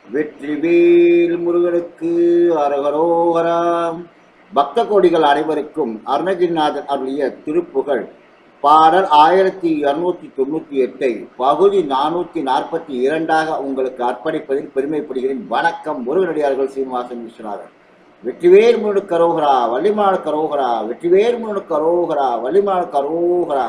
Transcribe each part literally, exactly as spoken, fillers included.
வெற்றிவேல் முருகனுக்கு அரகரோகரா. பக்த கோடிகள் அனைவருக்கும் அருணகிரிநாதர் அருளிய திருப்புகழ் பாடல் ஆயிரத்தி இருநூத்தி தொண்ணூத்தி எட்டை பகுதி நானூத்தி நாற்பத்தி இரண்டாக உங்களுக்கு அர்ப்பணிப்பதில் பெருமைப்படுகிறேன். வணக்கம். முருகனடியார்கள் சீனிவாசன் விஸ்வநாதன். வெற்றிவேல் முருகனுக்கு அரோகரா, வள்ளிமால் கரோகரா. வெற்றிவேல் முருகனுக்கு அரோகரா, வள்ளிமால் கரோகரா.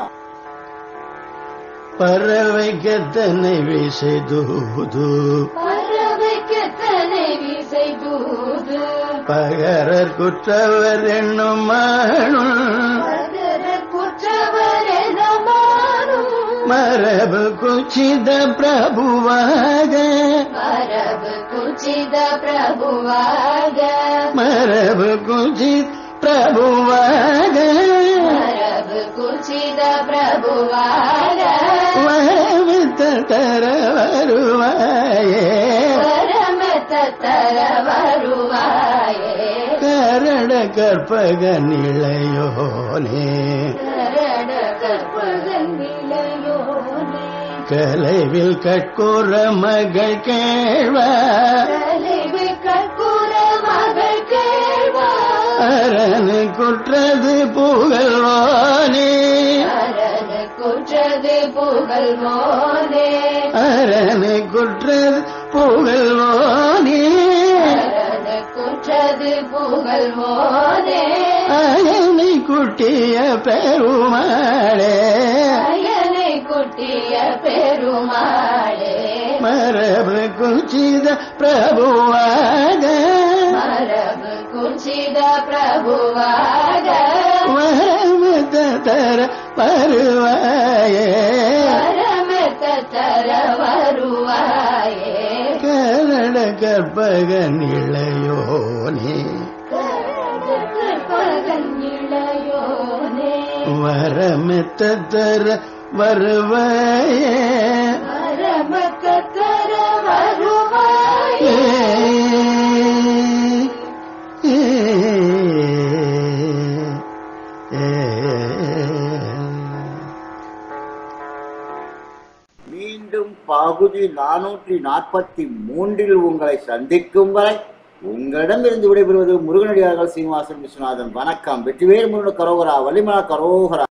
பறவைக்கத்தனை வீசை தூது, பறவைக்கத்தனை வீசை தூது, பகரர் குற்றவர் என்னும் மானும், பகரர் குற்றவர் என்னும் மானும், மரபு குச்சித பிரபுவாக, மரபு குச்சித பிரபுவாக, மரபு குச்சித் பிரபுவாக, மரபு குச்சித பிரபுவாக, வரமித்த தர வருவாயே, வரமத்த தர வருவாயே, கரட கற்பக நிலையோனே, கரட கற்பகன் நிலையோனே, கலைவில் கட்கோர மகள் கேழ்வார், கலைவு கற்பூர மகள் கேழ்வார், அரணு குற்றது புகழ்வானே, அரனு குற்றது புகழ்வோனே, அரணு குற்றது புகழ்வானே, அரனு குற்றது புகழ்வோனே, அயனை குட்டிய பெருமாளே, அயனை குட்டிய பெருமாளே, மரபு குச்சித பிரபுவாக, மரபு குச்சித பிரபுவாக, வரமத்த தர வருவாயே, வரமெத்த தர வருவாயே, கரட கற்பக நிலையோனே, கரட கற்பகன் இளையோனே, வரமெத்த தர வருவாயே, வரமெத்த தர வருவாயே, மீண்டும் பகுதி நானூற்றி நாற்பத்தி மூன்றில் உங்களை சந்திக்கும் வரை உங்களிடமிருந்து விடைபெறுவது முருகனடியார்கள் சீனிவாசன் விஸ்வநாதன். வணக்கம். வெற்றிவேல் முருகனுக்கு அரோகரா, வள்ளிமால் கரோகரா.